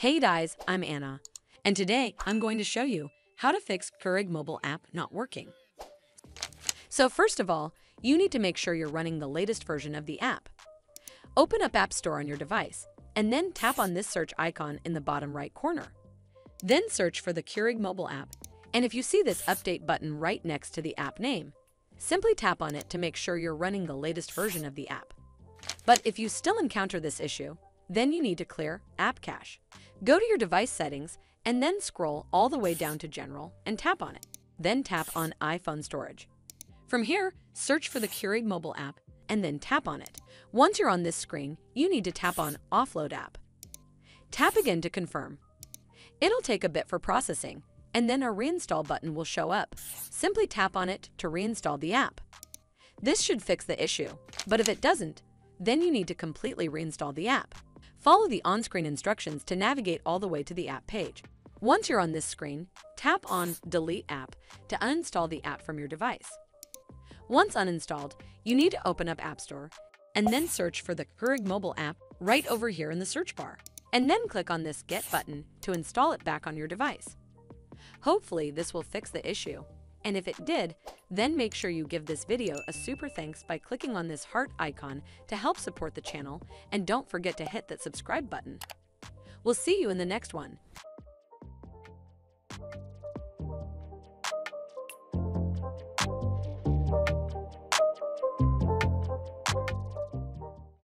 Hey guys, I'm Anna, and today I'm going to show you how to fix Keurig mobile app not working. So first of all, you need to make sure you're running the latest version of the app. Open up App Store on your device, and then tap on this search icon in the bottom right corner. Then search for the Keurig mobile app, and if you see this update button right next to the app name, simply tap on it to make sure you're running the latest version of the app. But if you still encounter this issue, then you need to clear App Cache. Go to your device settings and then scroll all the way down to General and tap on it. Then tap on iPhone Storage. From here, search for the Keurig mobile app and then tap on it. Once you're on this screen, you need to tap on Offload App. Tap again to confirm. It'll take a bit for processing, and then a Reinstall button will show up. Simply tap on it to reinstall the app. This should fix the issue, but if it doesn't, then you need to completely reinstall the app. Follow the on-screen instructions to navigate all the way to the app page. Once you're on this screen, tap on Delete App to uninstall the app from your device. Once uninstalled, you need to open up App Store and then search for the Keurig mobile app right over here in the search bar, and then click on this Get button to install it back on your device. Hopefully this will fix the issue, and if it did, then make sure you give this video a super thanks by clicking on this heart icon to help support the channel, and don't forget to hit that subscribe button. We'll see you in the next one.